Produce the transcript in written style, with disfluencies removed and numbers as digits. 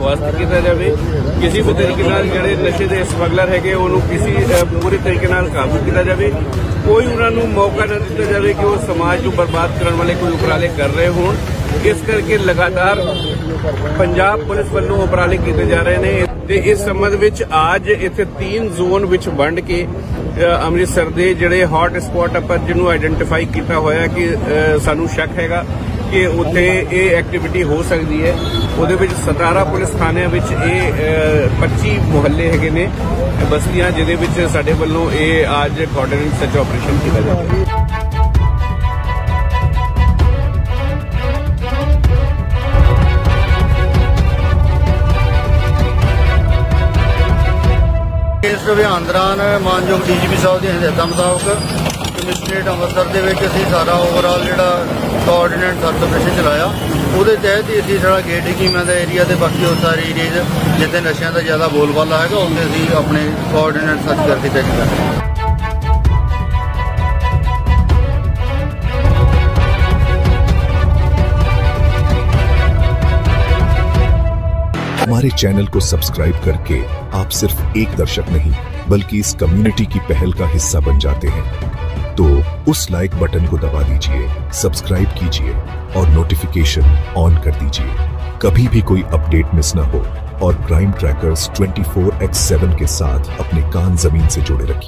बंदोबस्त किया जाए। किसी भी तरीके नाल जिहड़े नशे के समगलर है उन्होंने किसी पूरे तरीके नाल काबू किया जाए। कोई उन्होंने मौका न दिता जाए कि वो समाज को बर्बाद करने वाले कोई उपराले कर रहे हों। इस करके लगातार पंजाब पुलिस वालों उपराले किए जा रहे हैं ते इस संबंध विच आज इत्थे 3 जोन विच वंड के अमृतसर के जिहड़े हॉट स्पॉट पर जिन्होंने आइडेंटिफाई किया होया कि सानू शक हैगा कि उत्थे ये एक्टिविटी हो सकती है। उहदे विच 17 पुलिस थानियां विच 25 मुहल्ले हैगे ने बस्तियां जिहदे विच साडे वल्लों ये आज कोआर्डिनेट सर्च ऑपरेशन किया जाएगा। इस अभियान दौरान मानयोग DGP साहब की हिदायतों मुताबिक कमिश्नरेट अमृतसर के सारा ओवरऑल जो कोआर्डिनेट सर्च ऑपरेशन चलाया वो तहत ही अभी सारा गेट कीमिया का एरिया तो बाकी उस सारे एरिए जितने नशे का ज़्यादा बोलबाला है उत्थे अभी अपने कोआर्डिनेट सर्च करके चेक कर रहे हैं। हमारे चैनल को सब्सक्राइब करके आप सिर्फ एक दर्शक नहीं बल्कि इस कम्युनिटी की पहल का हिस्सा बन जाते हैं। तो उस लाइक बटन को दबा दीजिए, सब्सक्राइब कीजिए और नोटिफिकेशन ऑन कर दीजिए। कभी भी कोई अपडेट मिस ना हो और क्राइम ट्रैकर्स 24/7 के साथ अपने कान जमीन से जुड़े रखिए।